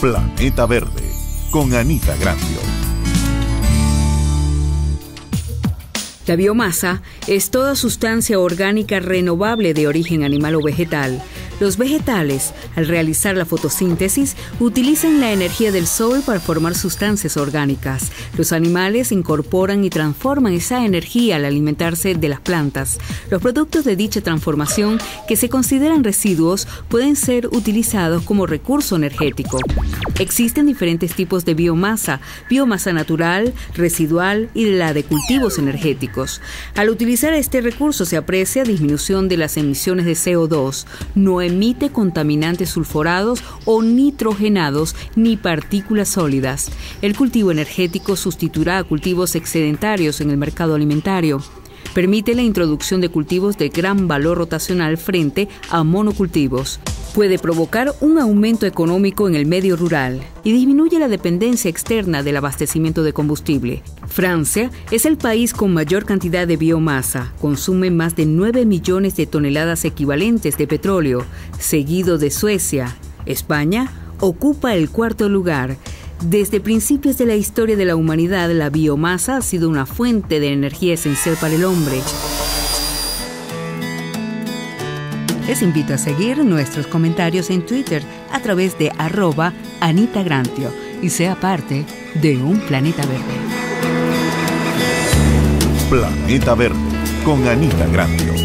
Planeta Verde, con Anita Grandio. La biomasa es toda sustancia orgánica renovable de origen animal o vegetal. Los vegetales, al realizar la fotosíntesis, utilizan la energía del sol para formar sustancias orgánicas. Los animales incorporan y transforman esa energía al alimentarse de las plantas. Los productos de dicha transformación, que se consideran residuos, pueden ser utilizados como recurso energético. Existen diferentes tipos de biomasa natural, residual y la de cultivos energéticos. Al utilizar este recurso se aprecia disminución de las emisiones de CO2, no emite contaminantes sulfurados o nitrogenados ni partículas sólidas. El cultivo energético sustituirá a cultivos excedentarios en el mercado alimentario. Permite la introducción de cultivos de gran valor rotacional frente a monocultivos. Puede provocar un aumento económico en el medio rural y disminuye la dependencia externa del abastecimiento de combustible. Francia es el país con mayor cantidad de biomasa, consume más de 9 millones de toneladas equivalentes de petróleo, seguido de Suecia. España ocupa el cuarto lugar. Desde principios de la historia de la humanidad, la biomasa ha sido una fuente de energía esencial para el hombre. Les invito a seguir nuestros comentarios en Twitter a través de @AnitaGrantio y sea parte de un planeta verde. Planeta Verde, con Anita Grandio.